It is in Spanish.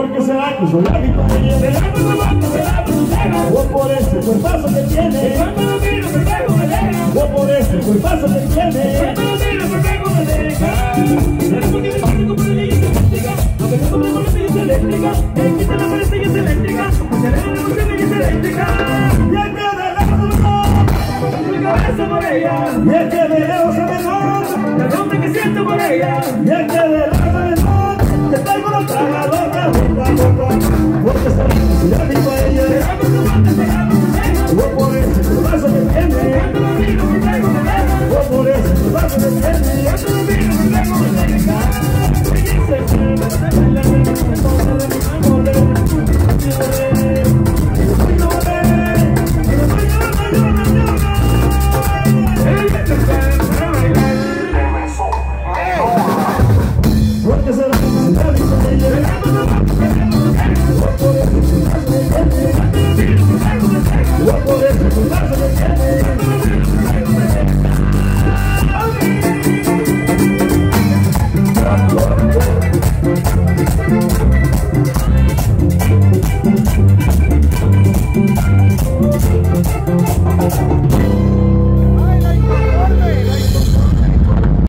porque será que soy la mitad de ella. Será por tu banco, será por tu cena. O por ese cuerpazo que tiene. Cuando lo miro, me pego, me deja. O por ese cuerpazo que tiene. Cuando lo miro, me pego, me deja. Será porque me siento como una leyenda eléctrica. A pesar de la belleza eléctrica. El quita la pared es eléctrica. Acelera la emoción y es eléctrica. Y el que de lejos mi cabeza por ella. Y el que de lejos se me nota la ronda que siento por ella. Y el que de lejos se me nota que tengo la traga loca, loca, loca.